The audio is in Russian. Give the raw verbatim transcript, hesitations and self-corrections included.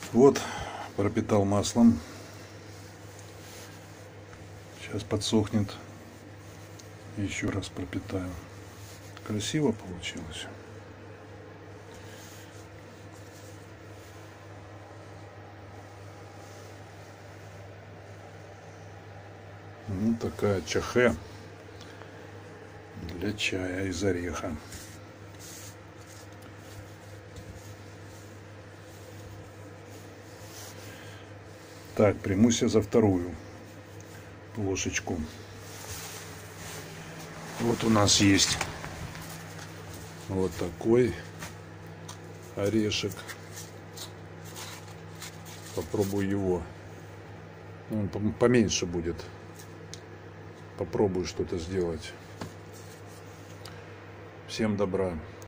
Вот, пропитал маслом. Сейчас подсохнет. Еще раз пропитаю. Красиво получилось. Ну, такая чахе для чая из ореха. Так, примусь я за вторую ложечку. Вот у нас есть вот такой орешек. Попробую его. Он поменьше будет. Попробую что-то сделать. Всем добра.